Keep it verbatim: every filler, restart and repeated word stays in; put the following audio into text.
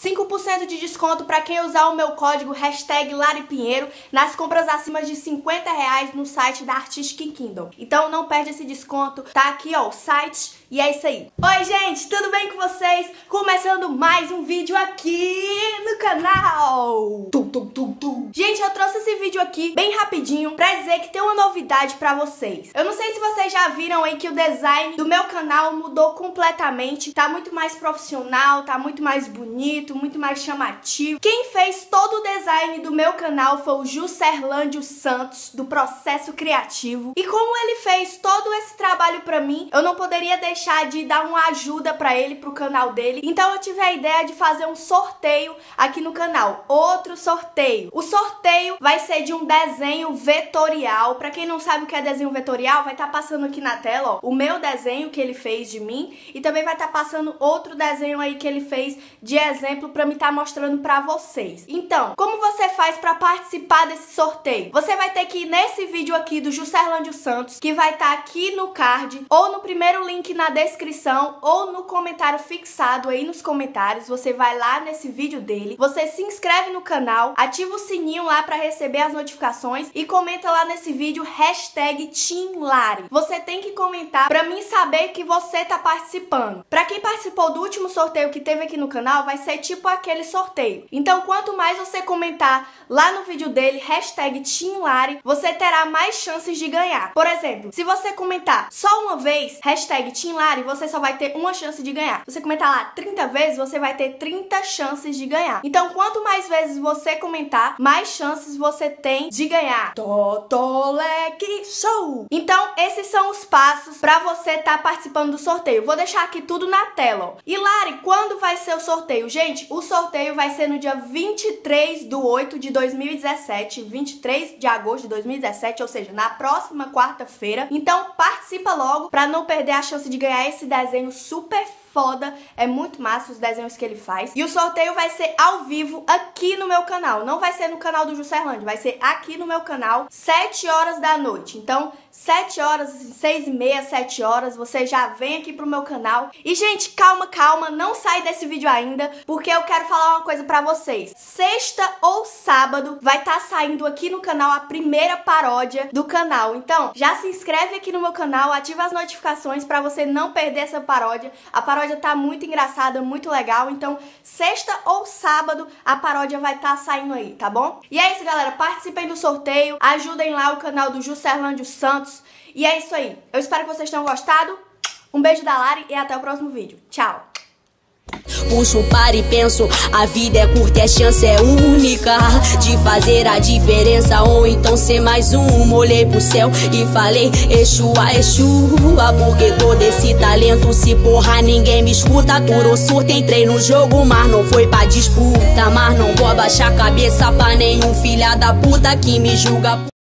cinco por cento de desconto para quem usar o meu código hashtag Lari Pinheiro nas compras acima de cinquenta reais no site da Artistic Kingdom. Então não perde esse desconto, tá aqui ó, o site, e é isso aí. Oi gente, tudo bem com vocês? Começando mais um vídeo aqui no canal. Tum, tum, tum, tum. Gente, eu trouxe esse vídeo aqui bem rapidinho pra dizer que tem uma novidade pra vocês. Eu não sei se vocês já viram aí que o design do meu canal mudou completamente. Tá muito mais profissional, tá muito mais bonito, muito mais chamativo. Quem fez todo o design do meu canal foi o Juscerlândio Santos, do Processo Criativo. E como ele fez todo esse trabalho pra mim, eu não poderia deixar de dar uma ajuda pra ele, pro canal dele. Então eu tive a ideia de fazer um sorteio aqui no canal. Outro sorteio. O sorteio vai ser de um desenho vetorial. Pra quem não sabe o que é desenho vetorial, vai estar passando aqui na tela, ó, o meu desenho que ele fez de mim. E também vai estar passando outro desenho aí que ele fez de exemplo pra me estar mostrando pra vocês. Então, como você faz pra participar desse sorteio? Você vai ter que ir nesse vídeo aqui do Juscerlândio Santos, que vai estar aqui no card, ou no primeiro link na descrição, ou no comentário fixado aí nos comentários. Você vai lá nesse vídeo dele, você se inscreve no canal, ativa o sininho lá pra receber as notificações e comenta lá nesse vídeo hashtag Team Lari. Você tem que comentar pra mim saber que você tá participando. Pra quem participou do último sorteio que teve aqui no canal, vai ser tipo aquele sorteio. Então, quanto mais você comentar lá no vídeo dele, hashtag Team Lari, você terá mais chances de ganhar. Por exemplo, se você comentar só uma vez, hashtag Team Lari, você só vai ter uma chance de ganhar. Se você comentar lá trinta vezes, você vai ter trinta chances de ganhar. Então, quanto mais vezes você comentar, mais chances você tem de ganhar. Totoleque Show! Então, esses são os passos pra você estar tá participando do sorteio. Vou deixar aqui tudo na tela, ó. E Lari, quando vai ser o sorteio? Gente, o sorteio vai ser no dia vinte e três de oito de dois mil e dezessete, vinte e três de agosto de dois mil e dezessete, ou seja, na próxima quarta-feira. Então, participa logo pra não perder a chance de ganhar esse desenho super foda. É muito massa os desenhos que ele faz. E o sorteio vai ser ao vivo aqui no meu canal. Não vai ser no canal do Juscerlândio, vai ser aqui no meu canal, sete horas da noite. Então, sete horas, seis e meia, sete horas, você já vem aqui pro meu canal. E, gente, calma, calma, não sai desse vídeo ainda, porque eu quero falar uma coisa pra vocês. Sexta ou sábado vai estar saindo aqui no canal a primeira paródia do canal. Então, já se inscreve aqui no meu canal, ativa as notificações pra você não perder essa paródia. A paródia tá muito engraçada, muito legal. Então, sexta ou sábado, a paródia vai estar saindo aí, tá bom? E é isso, galera. Participem do sorteio, ajudem lá o canal do Juscerlândio Santos. E é isso aí. Eu espero que vocês tenham gostado. Um beijo da Lari e até o próximo vídeo. Tchau! Puxo, paro e penso, a vida é curta e a chance é única de fazer a diferença, ou então ser mais um. Olhei pro céu e falei, Exua, Exua, porque todo esse talento, se porra ninguém me escuta. Turou surto, entrei no jogo, mas não foi pra disputa. Mas não vou abaixar a cabeça pra nenhum filha da puta que me julga.